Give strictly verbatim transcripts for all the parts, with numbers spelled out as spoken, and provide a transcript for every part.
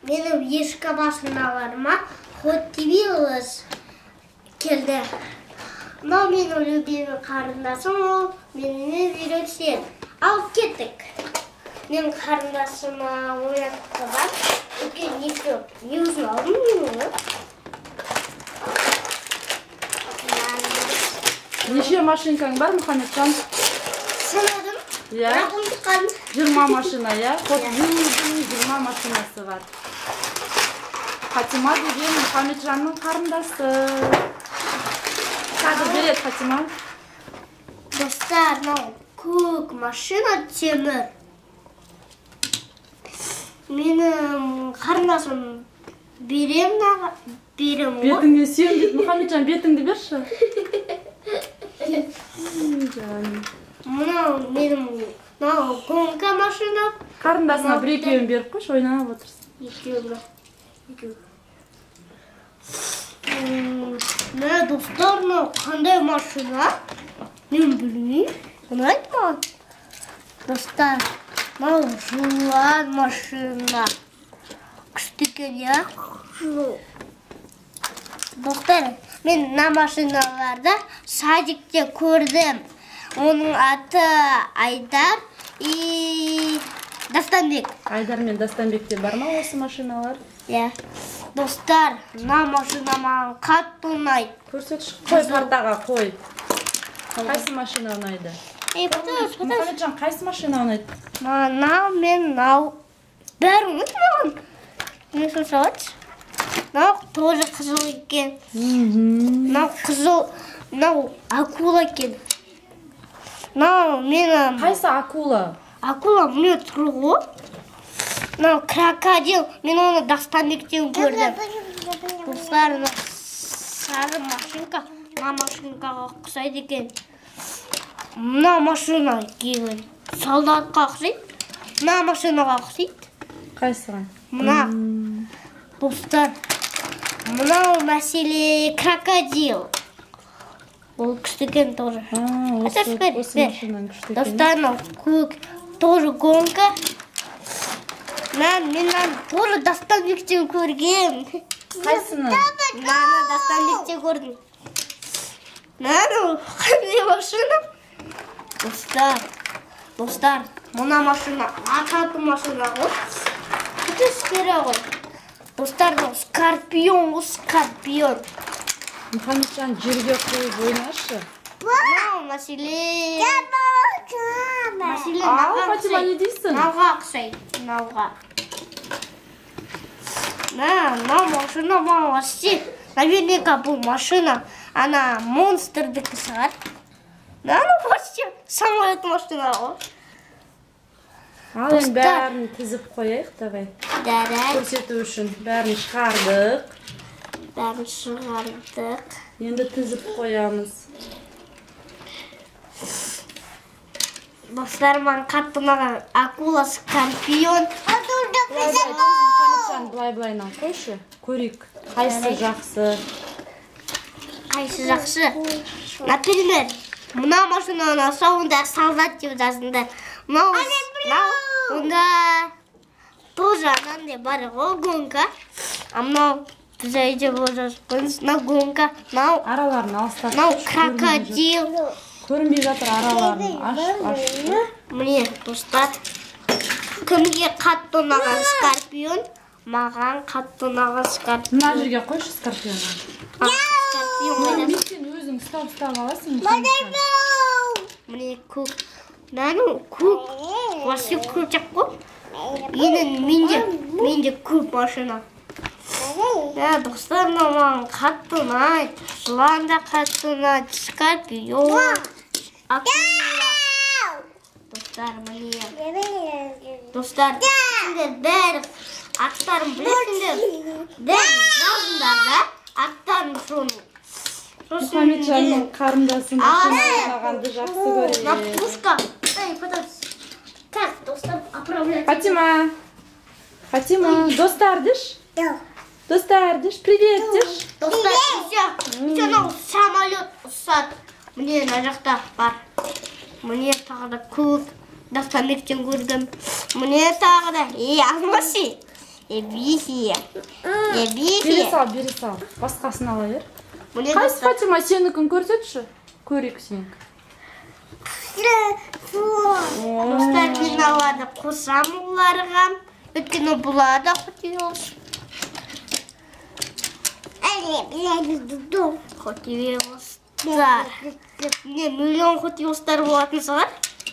Менің ешкі машиналарыма Hot Wheels келді. Мынау менің любимый қарындасым, ол менімен үйретеді. Алып кеттік. Менің қарындасыма ойнатқысы бар. Үлкен екі не өзін алдым мен оны. Неше машинкаң бар, Мұхамеджан? Санадым. Иә. Бірақ ұмытқаным. жиырма машина, иә? Hot Wheels'дің жиырма машинасы бар. Фатима деген Мұхамеджанның қарындасы. Қазір береді Фатима. Достар, мынау көк машина темір. Менің қарындасым берем, берем ғой. Бетіңе сүйем дейді. Мұхамеджан, бетіңді берші. Мынау менің мынау гонка машина. Қарындасына бір екеуін беріп қойшы, ойнап отырсың. Екеуі. Екеуі. Мына достар, мынау қандай машина? Мен білмеймін. Ұнайды маған. Достар, мынау жылан машина. Күшті екен, иә? Достар, мен мына машиналарды садикте көрдім. Оның аты Айдар и Дастанбек. Айдар мен Дастанбекте бар ма осы машиналар? Иә. Достар, мына машина маған қатты ұнайды. Көрсетші, қой партаға, қой. Қайсы машина ұнайды? Ей, подожди, подожди. Мұхамеджан, қайсы машина ұнайды? Мынау мен мынау. Бәрі ұнайды маған. Не сұрсауатшы? Мынау тоже қызыл екен. Мынау қызыл, мынау акула екен. Мынау менің... Қайсы акула? Акула міне тұр ғой. Мынау крокодил, мен оны Дастанбектен көрдім. Достар, сары машинка, мына машинкаға ұқсайды екен. Мына машина кейін солдатқа ұқсайды. Мына машинаға ұқсайды. Қайсыға? Мына. Достар, мынау мәселе крокодил. Ол күшті екен тоже. Осы машинаның күшті екен. Достар, мынау көк, тоже гонка. Мен менен тоже Дастанбектен көргем. Қайсыны? Мынаны Дастанбектен көрдім. Мынаны қандай машина? Достар, достар, мына машина ататы машина ғой. Күтіскері ғой. Достар, скорпион ғой, скорпион. Мұхамеджан, жерге қойып ойнашы. Мынау мәселе... Мәселе Ау, Фатима, не дейсің? Мынауға ұқсайды, мынауға. Мынау машина маған вообще. Наверняка бұл машина ана монстрдікі шығар. Мынау вообще самолет машина ғой. Ал енді бәрін тізіп қояйық, давай. Дәрәй. Көрсету үшін бәрін шығардық. Бәрін шығардық. Енді тізіп қоямыз. Достар, маған қатты ұнаған акула, скорпион. Мұхамеджан, былай-былайынан қойшы. Көрейік. Қайсы жақсы? Қайсы жақсы? Например, мына машинаны соңында солдат деп жазында. Мынау, онда тоже анандай бар ғой гонка. А мынау біз айда болып жазып, мынау гонка, мынау Араларын алыстап. мынау крокодил. Көрінбей жатыр араларын. Аш, аш. Міне, достар, кімге қатты ұнаған скорпион? Маған қатты ұнаған скорпион. Мына жерге қойшы скорпионы. Скорпион. Мен сен өзің ұстап-ұстап аласың. Мұхамеджан. Міне көк. Мынаның көк. Вообще көк жақ қой. Менің менде, менде көк машина. Ә, достар, маған қатты ұнайды. Жылан да қатты ұнайды. Скорпион. Акула. Достар, міне. Достар, сендер бәрі аттарын білесіңдер. Бәрі жазыңдар да. Аттарын соны. Мұхамеджанның қарындасы машина ойнағанды жақсы көреді. На пушка. Эй, подожди. Так, достар, оправлять. Фатима. Фатима, достар деш? Достар деш, привет деш? Достар, все. Все, ну, самолет ұстады. Мне на жақта бар. Мне тағы да көк. Дастанбектен көрдім. Мне тағы да. Ей, алмаси. Эбиси. Бері Эбиси. сал, бері сал. Басқасын ала бер. Міне Қайсы Фатима, сенікін көрсетші. Көрейік сенікі. Достар, мен алады қосам оларға. Өткені бұлады Хотивилс. Хотивилстар. Не, миллион Хотивилстар болатын шығар.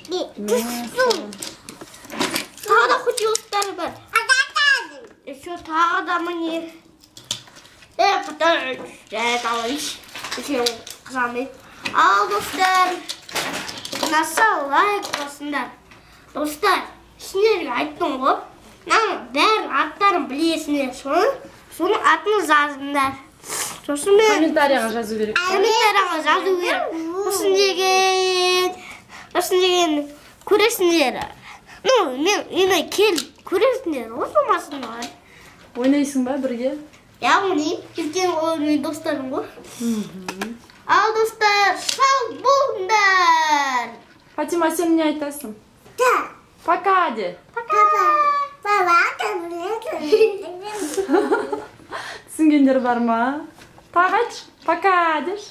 Тағы да Хотивилстар бар. Еще тағы да міне. Э, потому что алайш. Еще қызамын. Ал, достар. Наса лайк басыңдар. Достар, сендерге айттым ғой. Мына бәрі аттарын білесіңдер. Соның атын жазыңдар. Сосын мен Комментарияға жазу керек. комментарияға жазу керек. Сосын деген, сосын деген көресіңдер. Ну, мен үйіне кел көресіңдер. Осылмасын ғой. Ойнайсың ба бірге? Я ойнаймын. Келген ойын достарым ғой. Ал, достар, сау болыңдар. Фатима, сен не айтасың? Пока де. Түсінгендер бар ма? Тағы айтшы. Пока деш.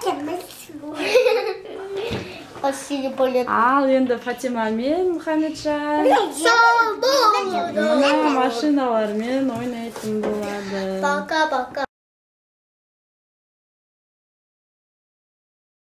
Ал енді Фатима мен Мұхамеджан Сау болыңдар. мына машиналармен ойнайтын болады. Пока-пока.